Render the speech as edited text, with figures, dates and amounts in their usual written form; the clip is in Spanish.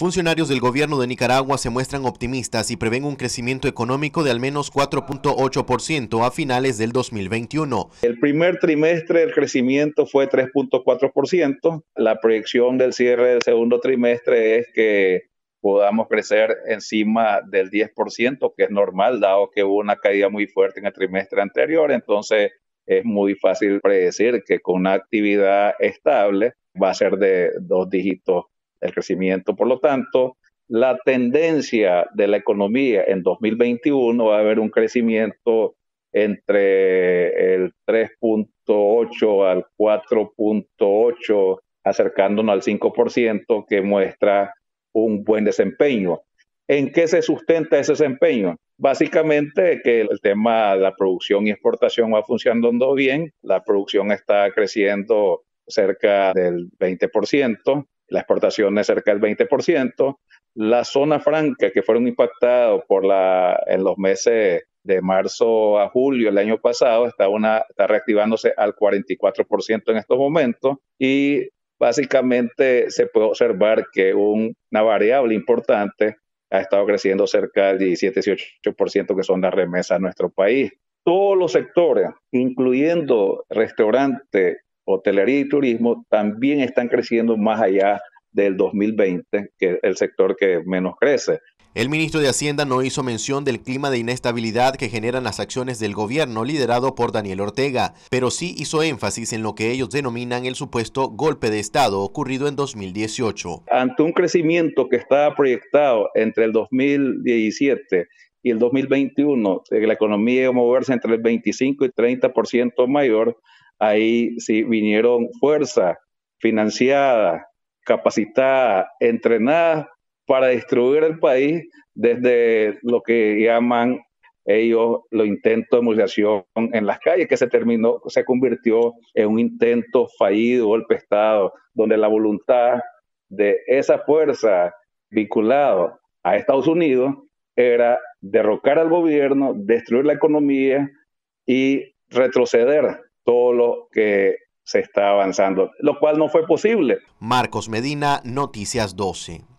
Funcionarios del gobierno de Nicaragua se muestran optimistas y prevén un crecimiento económico de al menos 4.8% a finales del 2021. El primer trimestre el crecimiento fue 3.4%. La proyección del cierre del segundo trimestre es que podamos crecer encima del 10%, que es normal, dado que hubo una caída muy fuerte en el trimestre anterior. Entonces, es muy fácil predecir que con una actividad estable va a ser de 2 dígitos el crecimiento. Por lo tanto, la tendencia de la economía en 2021 va a haber un crecimiento entre el 3.8 al 4.8, acercándonos al 5%, que muestra un buen desempeño. ¿En qué se sustenta ese desempeño? Básicamente que el tema de la producción y exportación va funcionando bien. La producción está creciendo cerca del 20%, la exportación es cerca del 20%. La zona franca que fueron impactadas en los meses de marzo a julio el año pasado está reactivándose al 44% en estos momentos, y básicamente se puede observar que una variable importante ha estado creciendo cerca del 17-18%, que son las remesas a nuestro país. Todos los sectores, incluyendo restaurantes, hotelería y turismo, también están creciendo más allá del 2020, que es el sector que menos crece. El ministro de Hacienda no hizo mención del clima de inestabilidad que generan las acciones del gobierno liderado por Daniel Ortega, pero sí hizo énfasis en lo que ellos denominan el supuesto golpe de Estado ocurrido en 2018. Ante un crecimiento que estaba proyectado entre el 2017 y el 2021, la economía iba a moverse entre el 25 y 30% mayor, ahí sí vinieron fuerzas financiadas, capacitadas, entrenadas para destruir el país desde lo que llaman ellos los intentos de movilización en las calles, que se convirtió en un intento fallido, golpe de Estado, donde la voluntad de esa fuerza vinculada a Estados Unidos era derrocar al gobierno, destruir la economía y retroceder todo lo que se está avanzando, lo cual no fue posible. Marcos Medina, Noticias 12.